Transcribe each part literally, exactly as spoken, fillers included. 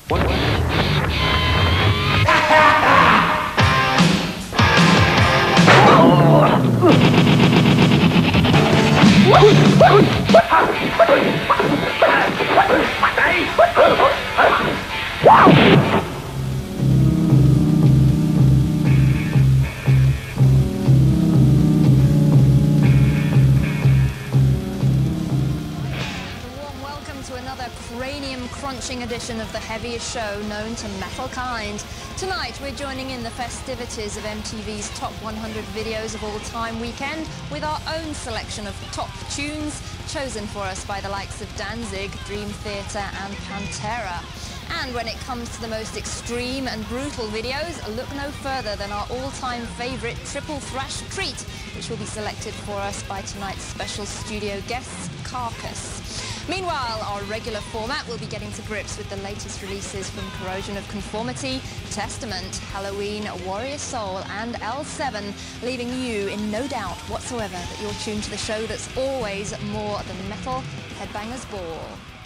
Edition of the heaviest show known to Metalkind. Tonight we're joining in the festivities of M T V's Top one hundred Videos of All Time weekend with our own selection of top tunes chosen for us by the likes of Danzig, Dream Theater and Pantera. And when it comes to the most extreme and brutal videos, look no further than our all-time favourite Triple Thrash treat, which will be selected for us by tonight's special studio guests, Carcass. Meanwhile, our regular format will be getting to grips with the latest releases from Corrosion of Conformity, Testament, Halloween, Warrior Soul and L seven, leaving you in no doubt whatsoever that you're tuned to the show that's always more than metal, Headbangers Ball.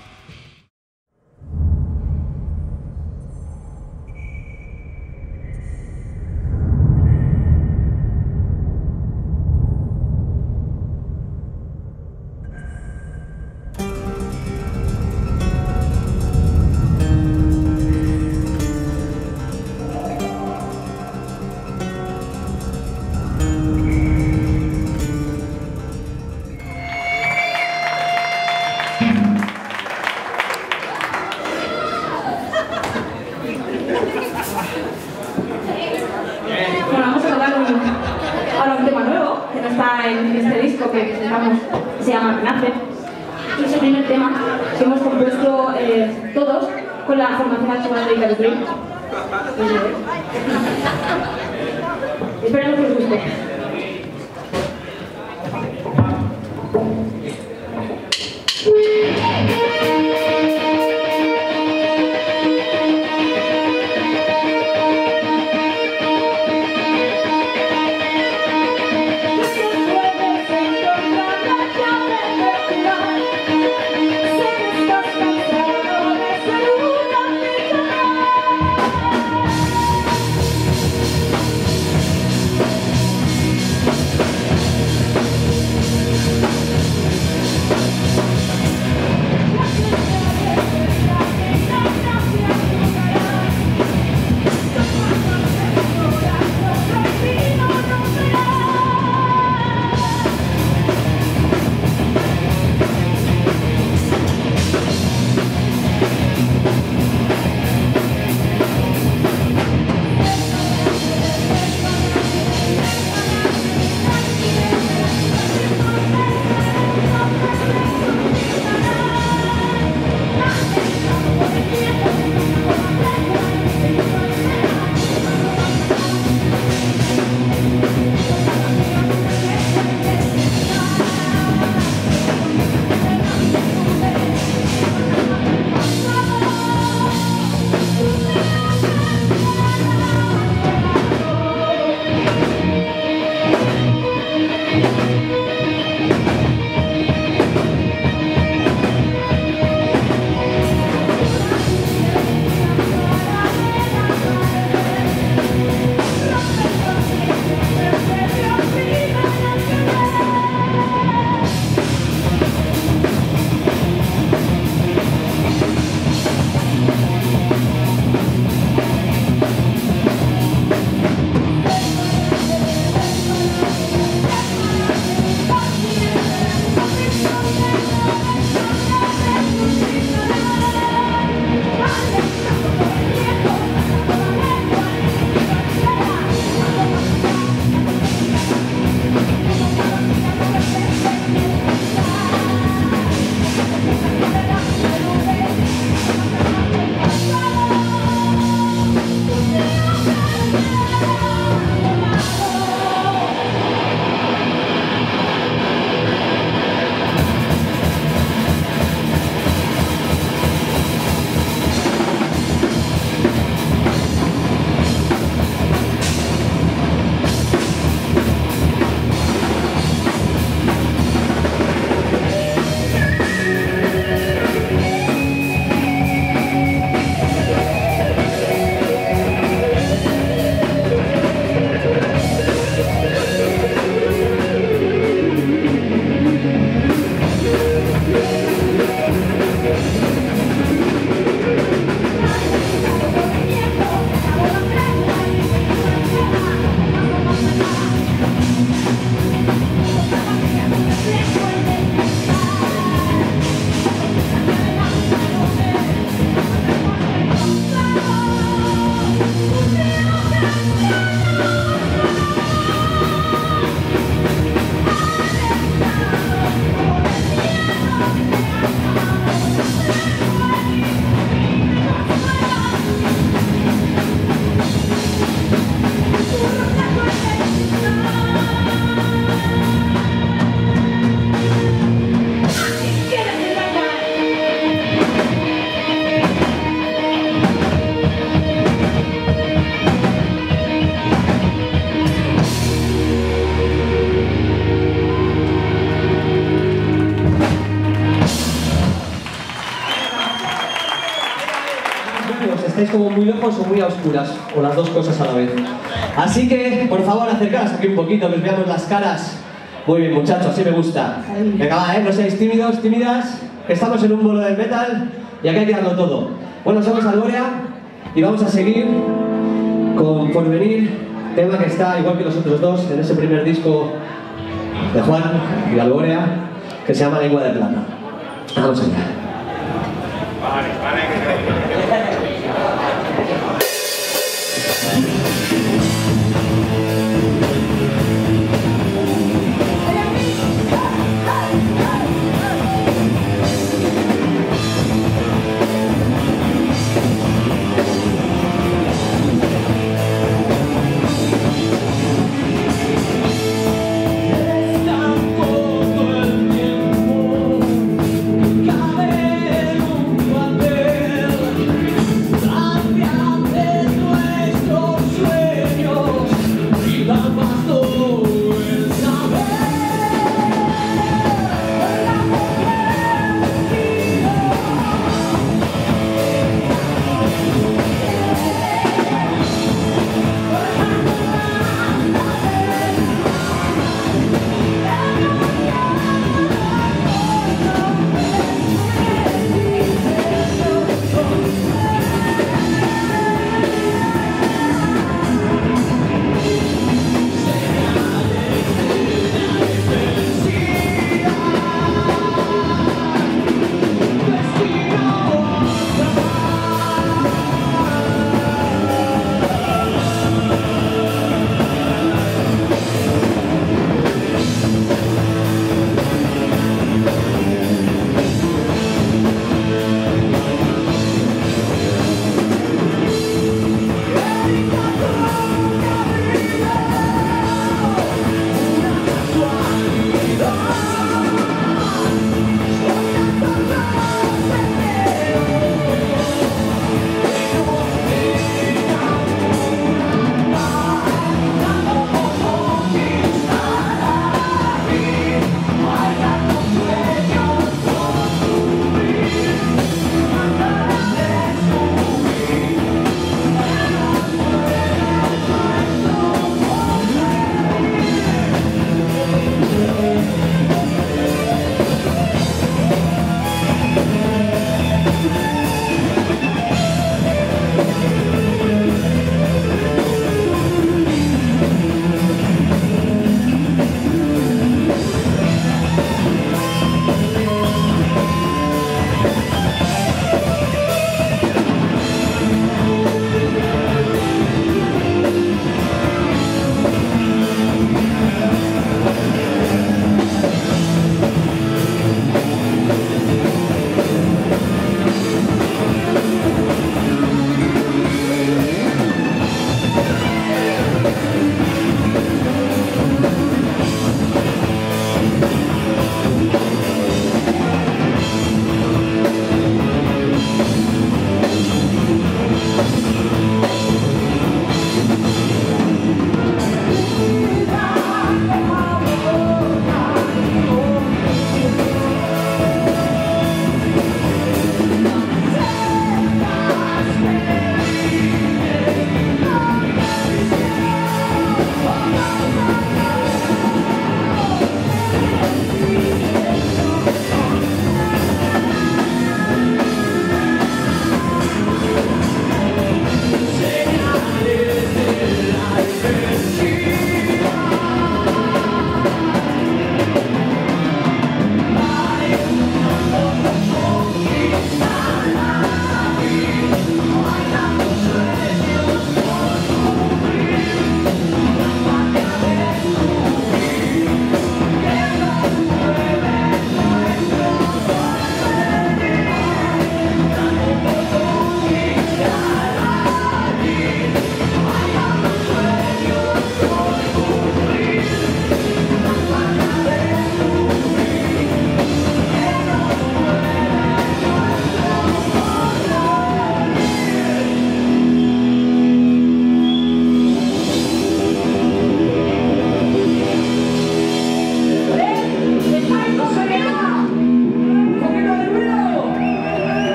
Se llama Renace, y es el primer tema que hemos compuesto eh, todos con la formación actual de Italy Dream. Esperemos que os guste. estáis como muy lejos o muy a oscuras, o las dos cosas a la vez. Así que, por favor, acercaos aquí un poquito, que os veamos las caras. Muy bien, muchachos, así me gusta. Venga, va, ¿eh? No seáis tímidos, tímidas, que estamos en un bolo de metal y aquí hay que darlo todo. Bueno, somos Alborea y vamos a seguir con Porvenir, tema que está, igual que los otros dos, en ese primer disco de Juan y de Alborea, que se llama Lengua de Plata. Vamos allá. Vale, vale. Cabe en un papel.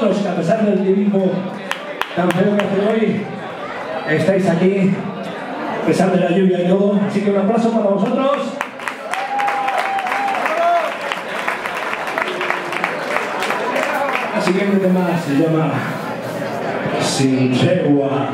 vosotros, que a pesar del tiempo tan feo que hace hoy, estáis aquí, a pesar de la lluvia y todo. Así que un aplauso para vosotros. El siguiente tema se llama Sin Tregua.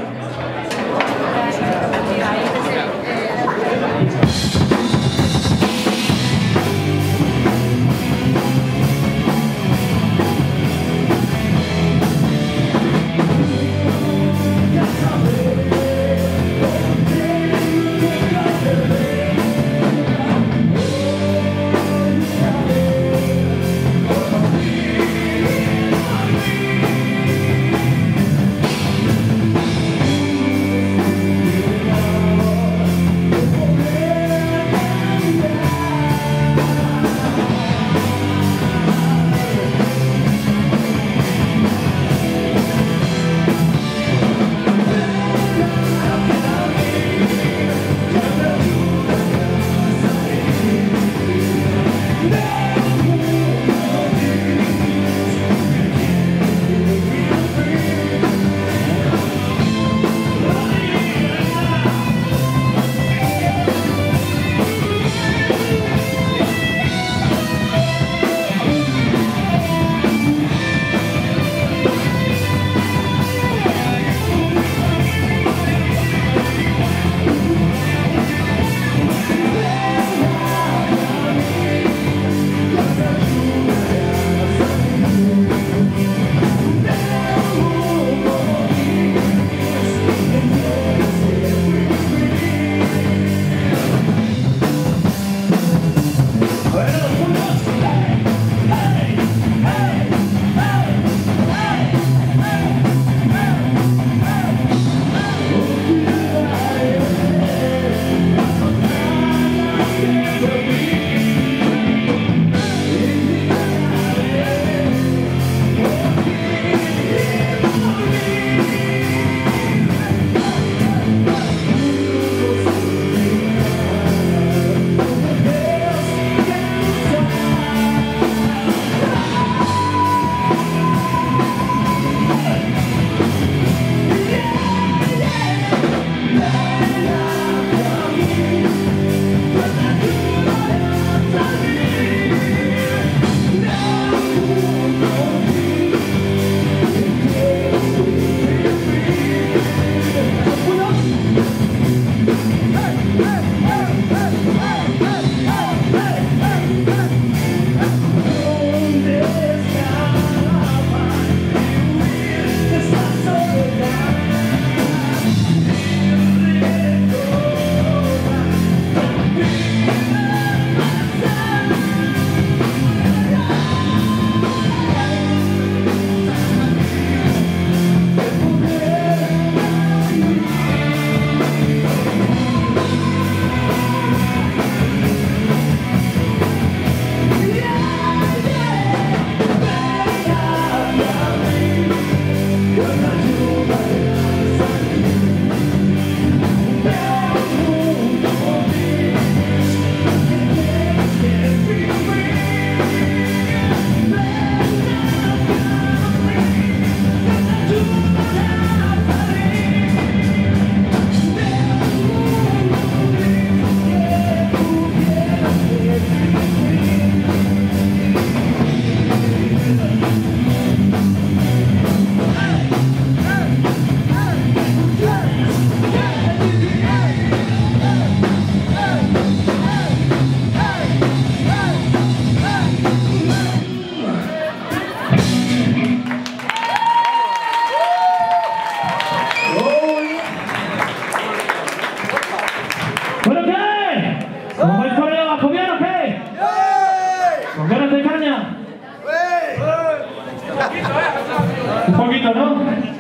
Un poquito, ¿no?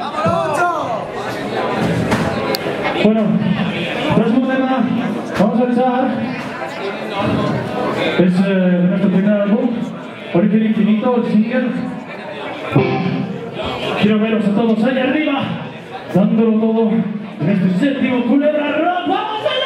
Bueno, próximo tema, vamos a echar. Es eh, nuestro primer álbum, Origen Infinito, el single. Quiero veros a todos allá arriba, dándolo todo en este séptimo Culebra Rock. ¡Vamos allá!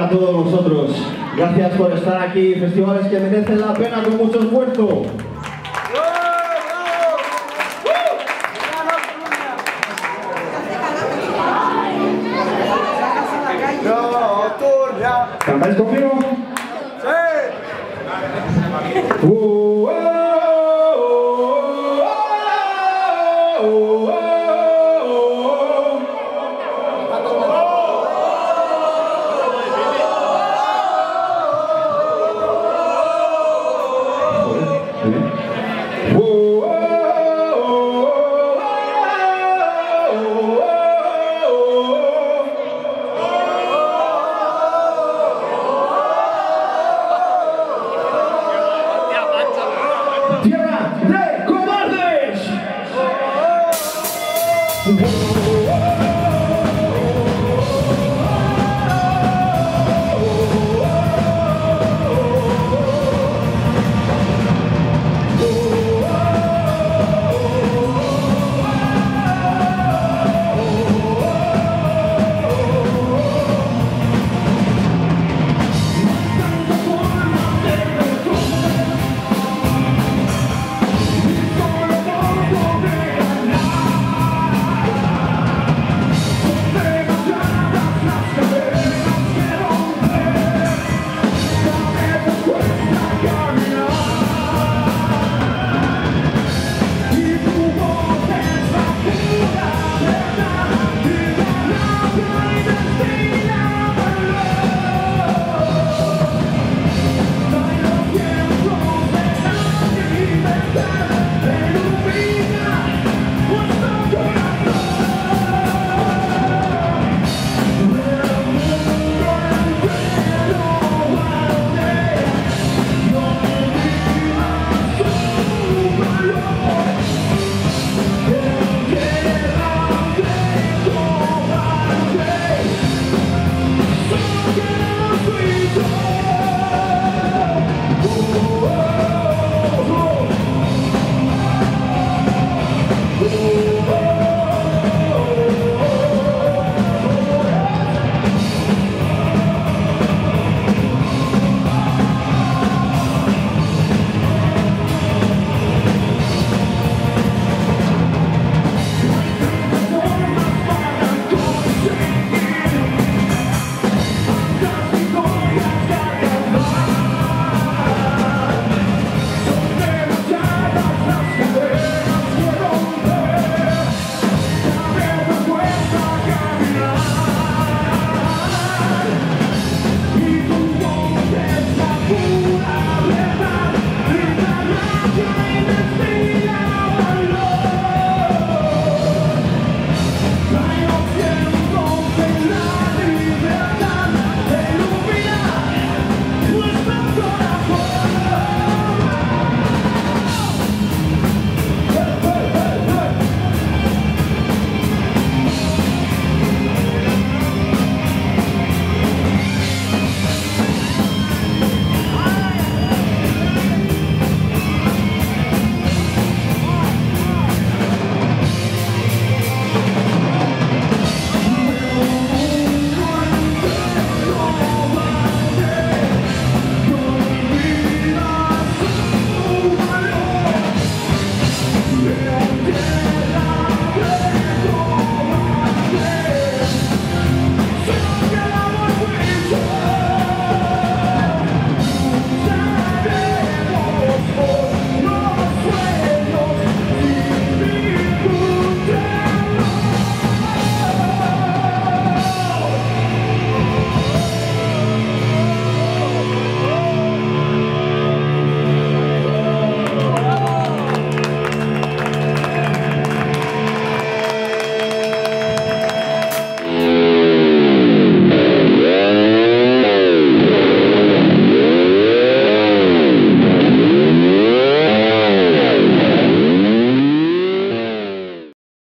todos vosotros. Gracias por estar aquí, festivales que merecen la pena con mucho esfuerzo. ¿Cantáis conmigo? ¡Sí! Uh, oh, oh, oh, oh, oh. Tierra,